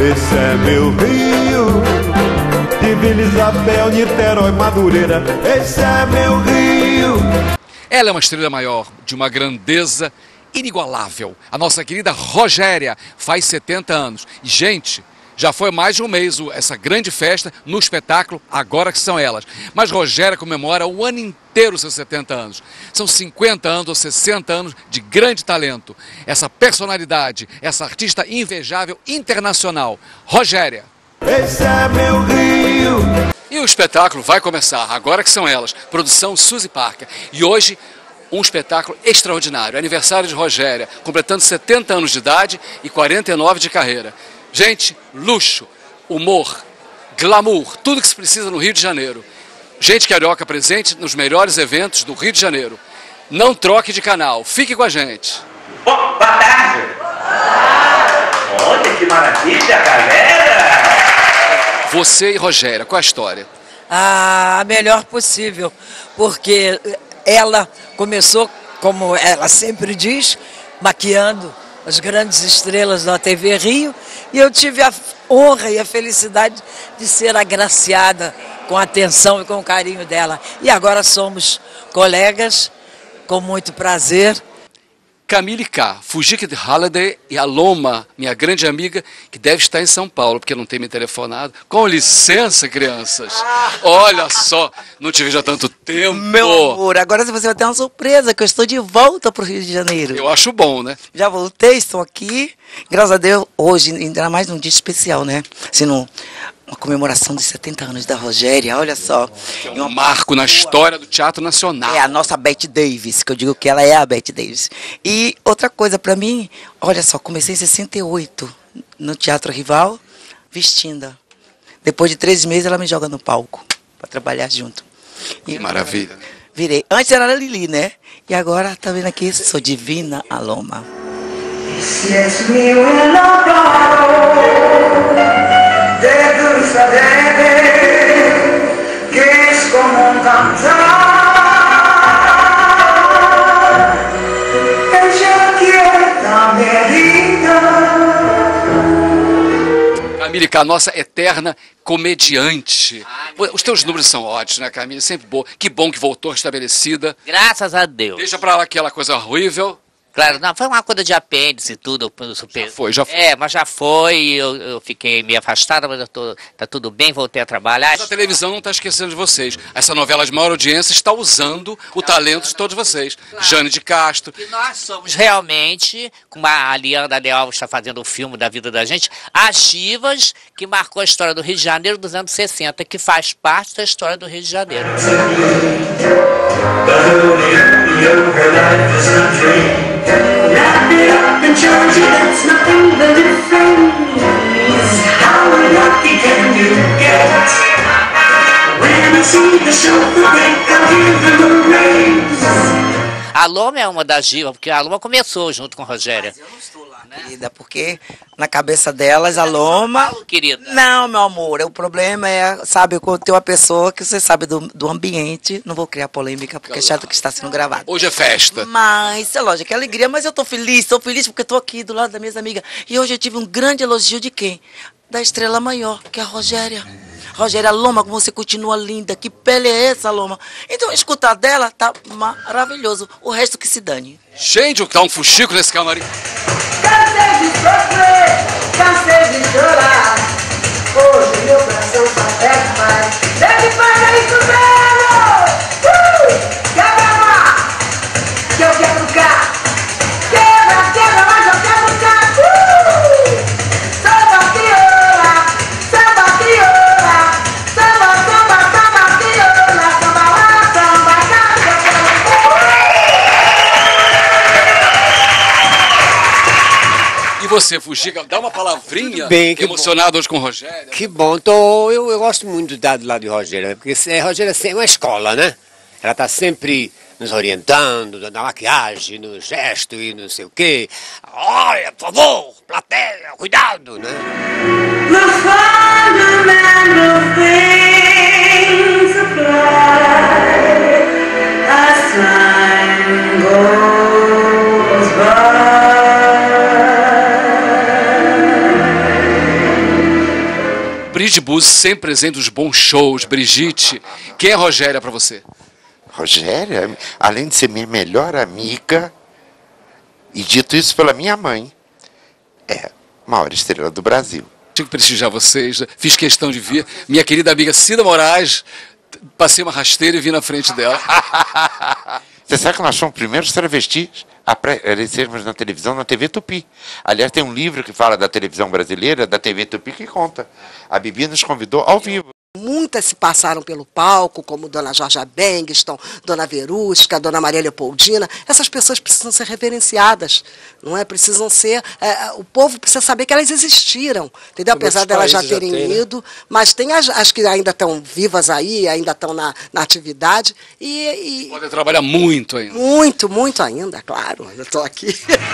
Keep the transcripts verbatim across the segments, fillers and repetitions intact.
esse é meu Rio, de Vila Isabel, Niterói, Madureira, esse é meu Rio. Ela é uma estrela maior, de uma grandeza inigualável. A nossa querida Rogéria faz setenta anos. E, gente, já foi mais de um mês essa grande festa no espetáculo Agora Que São Elas. Mas Rogéria comemora o ano inteiro os seus setenta anos. São cinquenta anos ou sessenta anos de grande talento. Essa personalidade, essa artista invejável internacional. Rogéria. Esse é meu Rio. E o espetáculo vai começar, Agora Que São Elas, produção Suzy Parker. E hoje, um espetáculo extraordinário, aniversário de Rogéria, completando setenta anos de idade e quarenta e nove de carreira. Gente, luxo, humor, glamour, tudo que se precisa no Rio de Janeiro. Gente carioca presente nos melhores eventos do Rio de Janeiro. Não troque de canal, fique com a gente. Boa tarde! Olha que maravilha, galera! Você e Rogéria, qual a história? A melhor possível, porque ela começou, como ela sempre diz, maquiando as grandes estrelas da T V Rio, e eu tive a honra e a felicidade de ser agraciada com a atenção e com o carinho dela. E agora somos colegas, com muito prazer. Camille K, Fujiki Holiday e a Loma, minha grande amiga, que deve estar em São Paulo, porque não tem me telefonado. Com licença, crianças. Olha só, não te vejo há tanto tempo. Meu amor, agora você vai ter uma surpresa, que eu estou de volta para o Rio de Janeiro. Eu acho bom, né? Já voltei, estou aqui. Graças a Deus, hoje, ainda mais num dia especial, né? Assim, no, uma comemoração de setenta anos da Rogéria, olha só. É um marco na história do Teatro Nacional. É a nossa Bette Davis, que eu digo que ela é a Bette Davis. E outra coisa para mim, olha só, comecei em sessenta e oito no Teatro Rival, vestindo. Depois de três meses ela me joga no palco para trabalhar junto. E que maravilha. Virei. Antes era a Lili, né? E agora, tá vendo aqui, sou Divina Aloma. Camille K, nossa eterna comediante. Os teus números são ótimos, né, Camille? Sempre boa. Que bom que voltou restabelecida. Graças a Deus. Deixa pra lá aquela coisa horrível. Claro, não, foi uma coisa de apêndice e tudo. Super... Já foi, já foi. É, mas já foi, eu, eu fiquei meio afastada, mas eu tô, tá tudo bem, voltei a trabalhar. Mas a televisão não está esquecendo de vocês. Essa novela de maior audiência está usando o talento de todos vocês. Claro. Jane de Castro. E nós somos realmente, como a Lianda Leal está fazendo o filme da vida da gente, as divas que marcou a história do Rio de Janeiro dos anos sessenta, que faz parte da história do Rio de Janeiro. A Loma é uma das divas, porque a Loma começou junto com a Rogéria. Mas eu não estou lá, né? Querida, porque na cabeça delas, a Loma... Querida. Não, meu amor, o problema é, sabe, quando tem uma pessoa que você sabe do, do ambiente, não vou criar polêmica, porque é chato que está sendo gravado. Hoje é festa. Mas, é lógico, é alegria, mas eu tô feliz, estou feliz porque estou aqui do lado da minha amiga. E hoje eu tive um grande elogio de quem? Da estrela maior, que é a Rogéria. Rogéria, Loma, como você continua linda, que pele é essa, Loma? Então, escutar dela tá maravilhoso, o resto que se dane. Gente, tá um fuxico nesse camarim. Cansei de sofrer, cansei de chorar, hoje meu coração só pede mais. Deve parar isso mesmo! Uh! Quebra lá, que eu quero cá. Quebra, quebra, mas eu quero cá. Uh! Samba crioula, samba crioula, samba, samba, samba crioula, samba lá, samba cá, eu quero. E você, Fuxica, dá uma palavrinha. Bem, que emocionado bom. hoje com o Rogério. Que bom, tô, eu, eu gosto muito de dar do lado de Rogéria, porque é, Rogéria é uma escola, né? Ela está sempre nos orientando, na maquiagem, no gesto e não sei o quê. Olha, por favor, plateia, cuidado, né? The fundamental things apply as time goes by. Brigitte Buzzi, sempre presente nos bons shows. Brigitte, quem é a Rogéria para você? Rogéria, além de ser minha melhor amiga, e dito isso pela minha mãe, é a maior estrela do Brasil. Tive que prestigiar vocês, fiz questão de vir. Minha querida amiga Cida Moraes, passei uma rasteira e vim na frente dela. Você sabe que nós fomos primeiros travestis a aparecermos na televisão, na T V Tupi. Aliás, tem um livro que fala da televisão brasileira, da T V Tupi, que conta. A Bibi nos convidou ao vivo. Muitas se passaram pelo palco, como Dona Georgia Bengston, Dona Verusca, Dona Maria Leopoldina. Essas pessoas precisam ser reverenciadas, não é? Precisam ser... É, o povo precisa saber que elas existiram, entendeu? Apesar delas já terem já tem, né? ido, mas tem as, as que ainda estão vivas aí, ainda estão na, na atividade. E, e... Podem trabalhar muito ainda. Muito, muito ainda, claro. Eu estou aqui.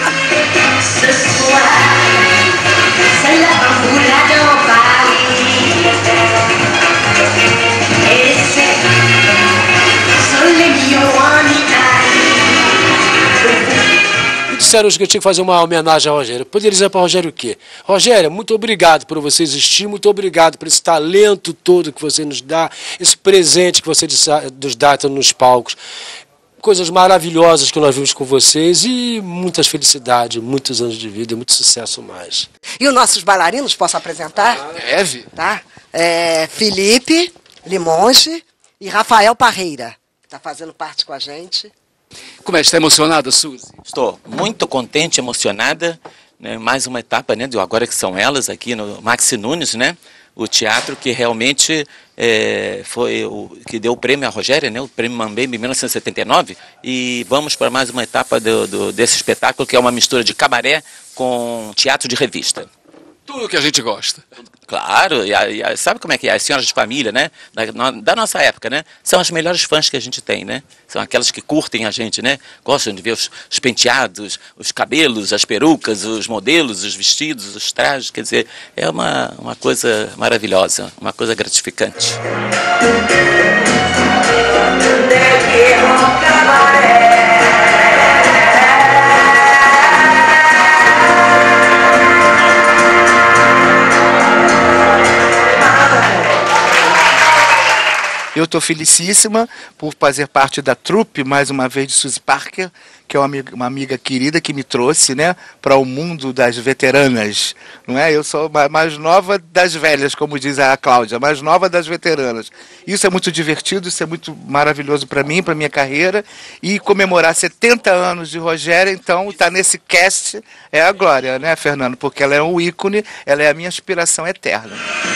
Me disseram hoje que eu tinha que fazer uma homenagem a Rogéria. Eu poderia dizer para a Rogéria o quê? Rogéria, muito obrigado por você existir, muito obrigado por esse talento todo que você nos dá, esse presente que você nos dá nos palcos. Coisas maravilhosas que nós vimos com vocês e muitas felicidades, muitos anos de vida, muito sucesso mais. E os nossos bailarinos, posso apresentar? Deve. Tá? É, Felipe Limonge e Rafael Parreira, que está fazendo parte com a gente. Como é? Está emocionada, Suzy? Estou muito contente, emocionada. Né? Mais uma etapa, né, de agora que são elas aqui no Maxi Nunes, né? O teatro que realmente é, foi o que deu o prêmio à Rogéria, né, o prêmio Mambembe em mil novecentos e setenta e nove, e vamos para mais uma etapa do, do, desse espetáculo, que é uma mistura de cabaré com teatro de revista. Tudo que a gente gosta. Claro, e a, e a, sabe como é que é? As senhoras de família, né? Da, da nossa época, né? São as melhores fãs que a gente tem, né? São aquelas que curtem a gente, né? Gostam de ver os, os penteados, os cabelos, as perucas, os modelos, os vestidos, os trajes. Quer dizer, é uma, uma coisa maravilhosa, uma coisa gratificante. Eu estou felicíssima por fazer parte da trupe, mais uma vez, de Suzy Parker, que é uma amiga, uma amiga querida que me trouxe, né, para o mundo das veteranas. Não é? Eu sou a mais nova das velhas, como diz a Cláudia, a mais nova das veteranas. Isso é muito divertido, isso é muito maravilhoso para mim, para minha carreira. E comemorar setenta anos de Rogéria, então, estar tá nesse cast é a glória, né, Fernando? Porque ela é um ícone, ela é a minha inspiração eterna.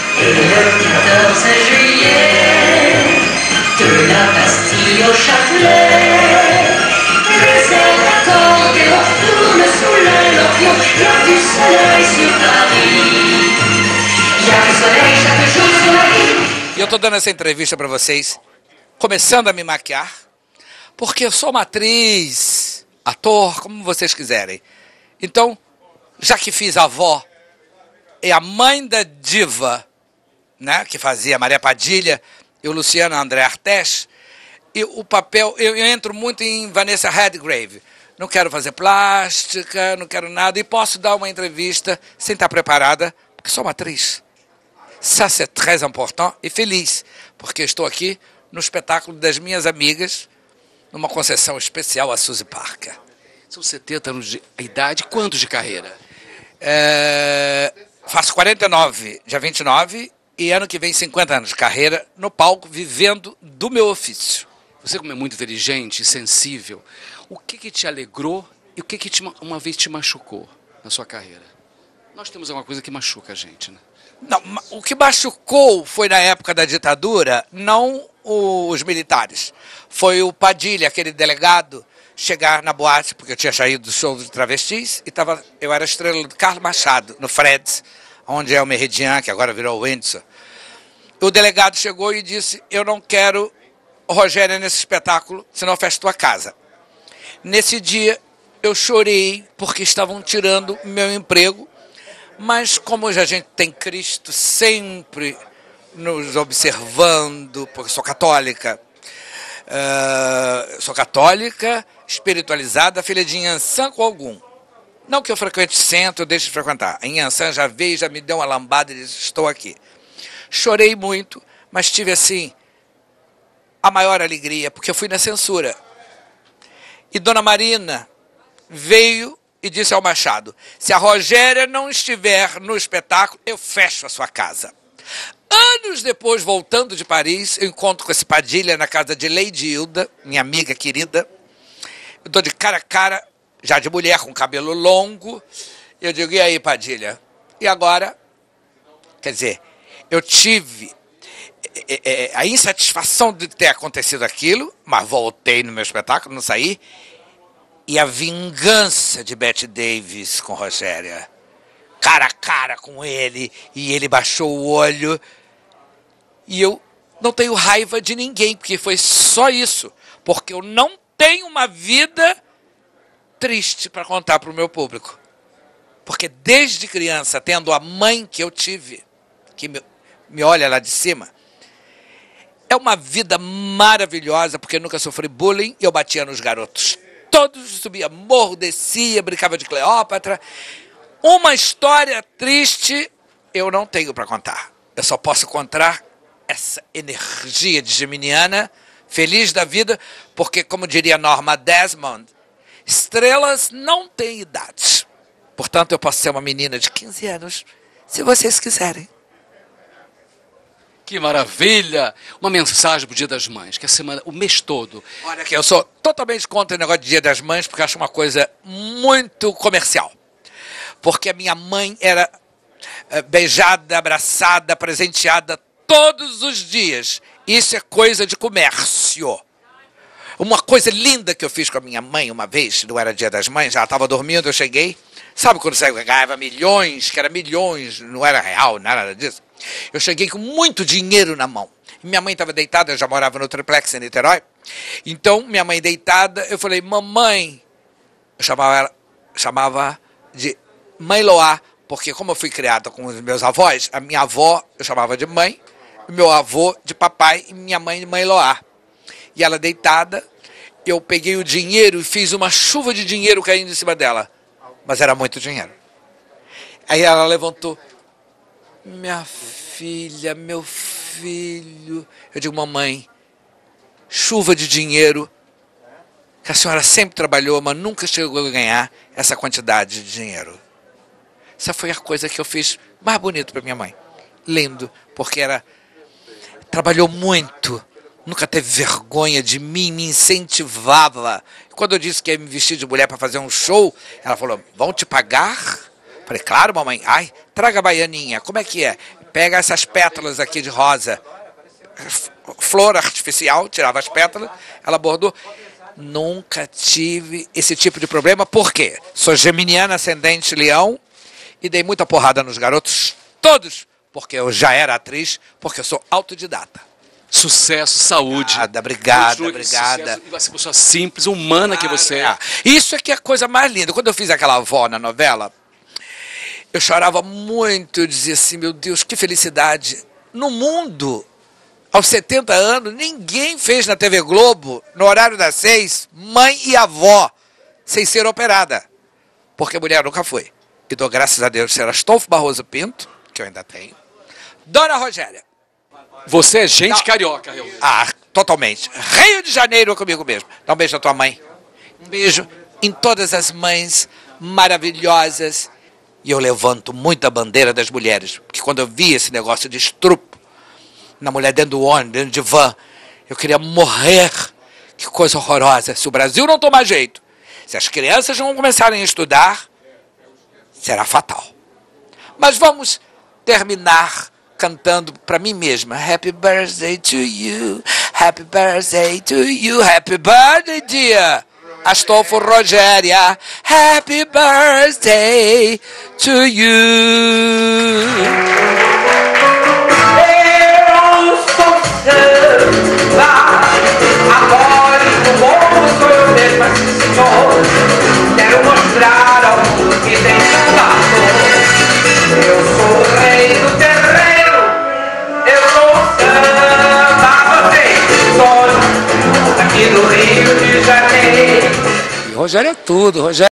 De la Bastille au Châtelet, les ailes accordent et retournent sous l'Orient, lors du soleil sur Paris. Chaque soleil, chaque jour sur la ville. E eu estou dando essa entrevista para vocês, começando a me maquiar, porque eu sou uma atriz, ator, como vocês quiserem. Então, já que fiz a avó e a mãe da diva, né, que fazia Maria Padilha, e o Luciano André Artes, e o papel, eu, eu entro muito em Vanessa Redgrave. Não quero fazer plástica, não quero nada, e posso dar uma entrevista sem estar preparada, porque sou uma atriz. Ça, c'est très important, e feliz, porque estou aqui no espetáculo das minhas amigas, numa concessão especial a Suzy Parker. São setenta anos de idade, quantos de carreira? É, faço quarenta e nove, dia vinte e nove, e ano que vem cinquenta anos de carreira no palco, vivendo do meu ofício. Você, como é muito inteligente e sensível, o que que te alegrou e o que que te, uma vez te machucou na sua carreira? Nós temos alguma coisa que machuca a gente, né? Não, o que machucou foi na época da ditadura, não os militares. Foi o Padilha, aquele delegado, chegar na boate, porque eu tinha saído do show de travestis, e tava, eu era estrela do Carlos Machado, no Freds, onde é o Meridian, que agora virou o Windsor. O delegado chegou e disse, eu não quero Rogéria nesse espetáculo, senão fecho tua casa. Nesse dia, eu chorei, porque estavam tirando meu emprego, mas como a gente tem Cristo sempre nos observando, porque sou católica, uh, sou católica, espiritualizada, filha de Inhansã com algum. Não que eu frequente centro, eu deixo de frequentar. Em Inhansã já veio, já me deu uma lambada e disse, estou aqui. Chorei muito, mas tive, assim, a maior alegria, porque eu fui na censura. E Dona Marina veio e disse ao Machado, se a Rogéria não estiver no espetáculo, eu fecho a sua casa. Anos depois, voltando de Paris, eu encontro com esse Padilha na casa de Lady Hilda, minha amiga querida. Eu estou de cara a cara, já de mulher, com cabelo longo. Eu digo, e aí, Padilha? E agora? Quer dizer, eu tive é, é, a insatisfação de ter acontecido aquilo, mas voltei no meu espetáculo, não saí. E a vingança de Bette Davis com Rogéria. Cara a cara com ele, e ele baixou o olho. E eu não tenho raiva de ninguém, porque foi só isso. Porque eu não tenho uma vida triste para contar para o meu público. Porque desde criança, tendo a mãe que eu tive, que me, me olha lá de cima, é uma vida maravilhosa, porque eu nunca sofri bullying e eu batia nos garotos. Todos, subia morro, descia, brincava de Cleópatra. Uma história triste eu não tenho para contar. Eu só posso contar essa energia de geminiana, feliz da vida, porque, como diria Norma Desmond, estrelas não têm idade. Portanto, eu posso ser uma menina de quinze anos, se vocês quiserem. Que maravilha! Uma mensagem pro Dia das Mães, que a semana, o mês todo. Olha aqui, eu sou totalmente contra o negócio de Dia das Mães, porque eu acho uma coisa muito comercial. Porque a minha mãe era beijada, abraçada, presenteada todos os dias. Isso é coisa de comércio. Uma coisa linda que eu fiz com a minha mãe uma vez, não era Dia das Mães, ela estava dormindo, eu cheguei. Sabe quando você ganhava milhões, que era milhões, não era real, nada disso? Eu cheguei com muito dinheiro na mão. Minha mãe estava deitada, eu já morava no triplex em Niterói. Então, minha mãe deitada, eu falei, mamãe. Eu chamava ela, chamava de Mãe Loá, porque como eu fui criada com os meus avós, a minha avó eu chamava de mãe, meu avô de papai e minha mãe de Mãe Loá. E ela deitada, eu peguei o dinheiro e fiz uma chuva de dinheiro caindo em cima dela. Mas era muito dinheiro. Aí ela levantou. Minha filha, meu filho. Eu digo, mamãe, chuva de dinheiro que a senhora sempre trabalhou, mas nunca chegou a ganhar essa quantidade de dinheiro. Essa foi a coisa que eu fiz mais bonito para minha mãe. Lindo, porque era trabalhou muito, nunca teve vergonha de mim, me incentivava. Quando eu disse que ia me vestir de mulher para fazer um show, ela falou, vão te pagar? Falei, claro, mamãe. Ai, traga a baianinha. Como é que é? Pega essas pétalas aqui de rosa. Flor artificial, tirava as pétalas, ela bordou. Nunca tive esse tipo de problema. Por quê? Sou geminiana, ascendente leão, e dei muita porrada nos garotos, todos, porque eu já era atriz, porque eu sou autodidata. Sucesso, saúde. Obrigada, obrigada, obrigada. E você é uma pessoa simples, humana que você é. Isso é que é a coisa mais linda. Quando eu fiz aquela avó na novela, eu chorava muito, eu dizia assim, meu Deus, que felicidade. No mundo, aos setenta anos, ninguém fez na T V Globo, no horário das seis, mãe e avó, sem ser operada. Porque mulher nunca foi. E dou graças a Deus ser Astolfo Barroso Pinto, que eu ainda tenho. Dona Rogéria. Você é gente Não. carioca, realmente. Ah, totalmente. Rio de Janeiro comigo mesmo. Dá um beijo à tua mãe. Um beijo em todas as mães maravilhosas. E eu levanto muito a bandeira das mulheres. Porque quando eu vi esse negócio de estrupo na mulher dentro do ônibus, dentro de van, eu queria morrer. Que coisa horrorosa. Se o Brasil não tomar jeito, se as crianças não começarem a estudar, será fatal. Mas vamos terminar cantando para mim mesma. Happy birthday to you, happy birthday to you, happy birthday, dear Astolfo Rogéria, happy birthday to you. Eu sou samba, agora o mundo sou eu mesma, senhor. Quero mostrar ao mundo que tem samba. Eu sou o rei do terreiro, eu sou samba, vocês sou aqui do Rio de Janeiro. E Rogério é tudo, Rogério.